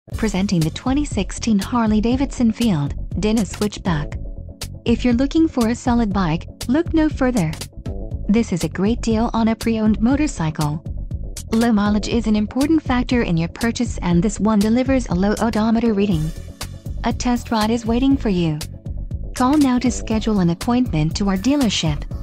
Presenting the 2016 Harley-Davidson FLD, Dyna Switchback. If you're looking for a solid bike, look no further. This is a great deal on a pre-owned motorcycle. Low mileage is an important factor in your purchase, and this one delivers a low odometer reading. A test ride is waiting for you. Call now to schedule an appointment to our dealership.